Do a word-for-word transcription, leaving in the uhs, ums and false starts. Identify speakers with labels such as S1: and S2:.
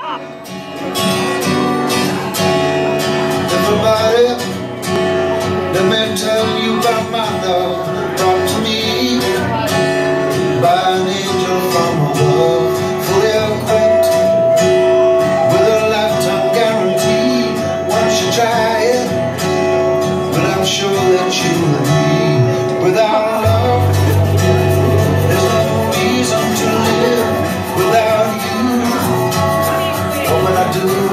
S1: Everybody, let me tell you about my love, brought to me by an angel from above, fully equipped with a lifetime guarantee. Once you try it, but I'm sure that you and me, without love, there's no reason to live without you. Oh, when I do